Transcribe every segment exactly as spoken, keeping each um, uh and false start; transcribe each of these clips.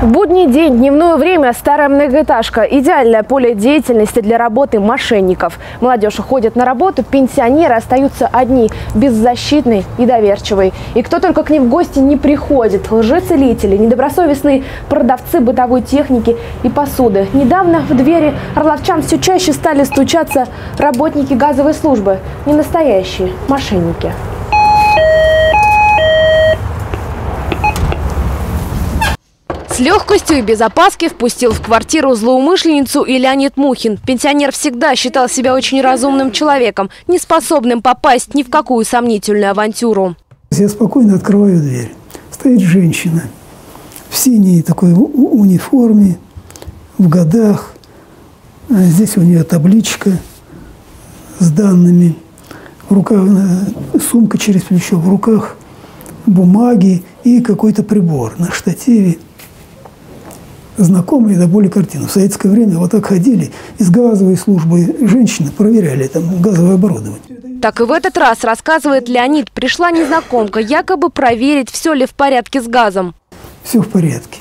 В будний день, дневное время, старая многоэтажка – идеальное поле деятельности для работы мошенников. Молодежь уходит на работу, пенсионеры остаются одни, беззащитные и доверчивые. И кто только к ним в гости не приходит – лжецелители, недобросовестные продавцы бытовой техники и посуды. Недавно в двери орловчан все чаще стали стучаться работники газовой службы – ненастоящие мошенники. С легкостью и без опаски впустил в квартиру злоумышленницу и Леонид Мухин. Пенсионер всегда считал себя очень разумным человеком, не способным попасть ни в какую сомнительную авантюру. Я спокойно открываю дверь. Стоит женщина в синей такой униформе, в годах. Здесь у нее табличка с данными. В руках сумка через плечо, в руках бумаги и какой-то прибор на штативе. Знакомые до боли картину. В советское время вот так ходили из газовой службы женщины, проверяли там газовое оборудование. Так и в этот раз, рассказывает Леонид, пришла незнакомка, якобы проверить, все ли в порядке с газом. Все в порядке.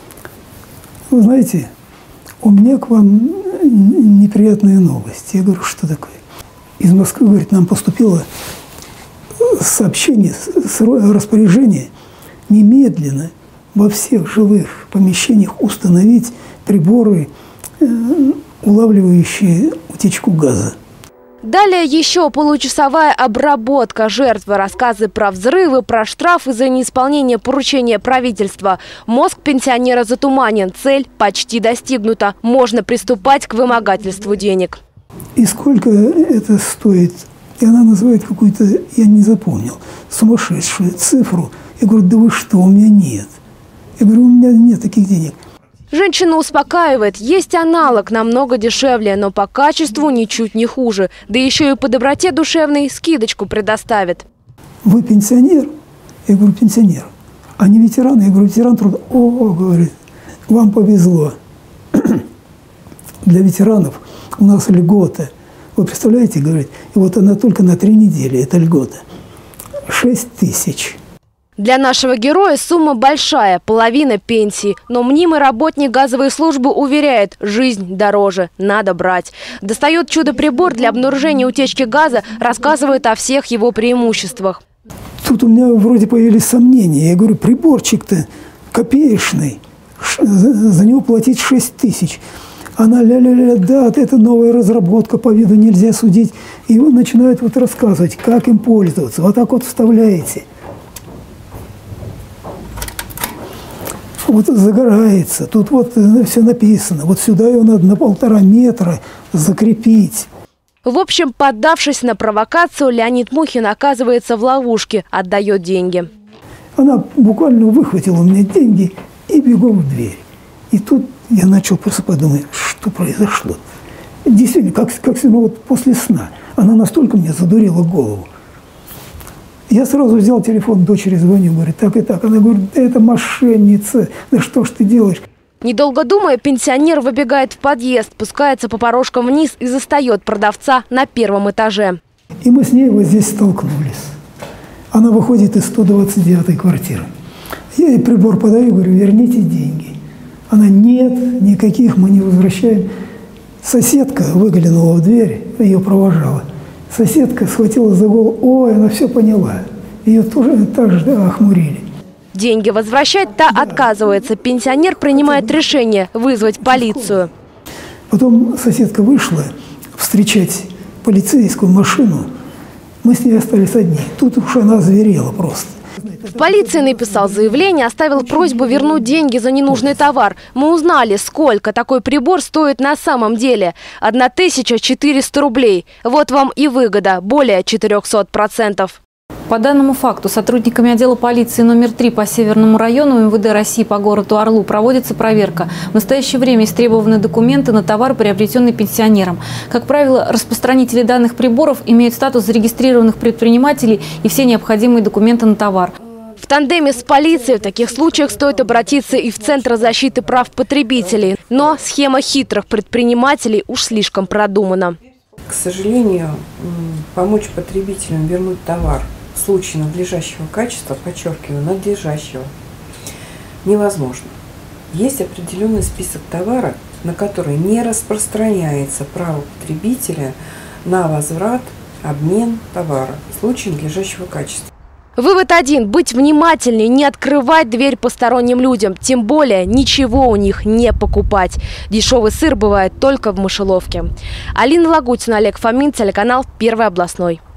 Вы знаете, у меня к вам неприятная новость. Я говорю, что такое? Из Москвы, говорит, нам поступило сообщение, распоряжение немедленно во всех жилых помещениях установить приборы, э, улавливающие утечку газа. Далее еще получасовая обработка жертвы, рассказы про взрывы, про штрафы за неисполнение поручения правительства. Мозг пенсионера затуманен, цель почти достигнута. Можно приступать к вымогательству денег. И сколько это стоит? И она называет какую-то, я не запомнил, сумасшедшую цифру. Я говорю, да вы что, у меня нет. Я говорю, у меня нет таких денег. Женщина успокаивает, есть аналог намного дешевле, но по качеству ничуть не хуже. Да еще и по доброте душевной скидочку предоставит. Вы пенсионер? Я говорю, пенсионер. А не ветеран? Я говорю, ветеран труда. О, говорит, вам повезло. Для ветеранов у нас льгота. Вы представляете, говорит, и вот она только на три недели, это льгота. Шесть тысяч. Для нашего героя сумма большая, половина пенсии. Но мнимый работник газовой службы уверяет, жизнь дороже, надо брать. Достает чудо-прибор для обнаружения утечки газа, рассказывает о всех его преимуществах. Тут у меня вроде появились сомнения. Я говорю, приборчик-то копеечный, за него платить шесть тысяч. Она ля-ля-ля, да, это новая разработка, по виду нельзя судить. И он начинает вот рассказывать, как им пользоваться. Вот так вот вставляете. Вот загорается, тут вот все написано. Вот сюда его надо на полтора метра закрепить. В общем, поддавшись на провокацию, Леонид Мухин оказывается в ловушке, отдает деньги. Она буквально выхватила у меня деньги и бегом в дверь. И тут я начал просто подумать, что произошло. Действительно, как, как ну, вот после сна. Она настолько мне задурила голову. Я сразу взял телефон, дочери звоню, говорит, так и так. Она говорит, да это мошенница, да что ж ты делаешь? Недолго думая, пенсионер выбегает в подъезд, спускается по порожкам вниз и застает продавца на первом этаже. И мы с ней вот здесь столкнулись. Она выходит из сто двадцать девятой квартиры. Я ей прибор подаю, говорю, верните деньги. Она, нет, никаких мы не возвращаем. Соседка выглянула в дверь, ее провожала. Соседка схватила за голову, ой, она все поняла. Ее тоже так же да, охмурили. Деньги возвращать та да. отказывается. Пенсионер принимает решение вызвать полицию. Потом соседка вышла встречать полицейскую машину. Мы с ней остались одни. Тут уж она зверела просто. В полиции написал заявление, оставил просьбу вернуть деньги за ненужный товар. Мы узнали, сколько такой прибор стоит на самом деле. тысяча четыреста рублей. Вот вам и выгода, более четырёхсот процентов. По данному факту сотрудниками отдела полиции номер три по Северному району эм вэ дэ России по городу Орлу проводится проверка. В настоящее время истребованы документы на товар, приобретенный пенсионером. Как правило, распространители данных приборов имеют статус зарегистрированных предпринимателей и все необходимые документы на товар. В тандеме с полицией в таких случаях стоит обратиться и в Центр защиты прав потребителей. Но схема хитрых предпринимателей уж слишком продумана. К сожалению, помочь потребителям вернуть товар в случае надлежащего качества, подчеркиваю, надлежащего, невозможно. Есть определенный список товара, на который не распространяется право потребителя на возврат, обмен товара в случае надлежащего качества. Вывод один. Быть внимательнее, не открывать дверь посторонним людям. Тем более ничего у них не покупать. Дешевый сыр бывает только в мышеловке. Алина Лагутина, Олег Фомин, телеканал Первый областной.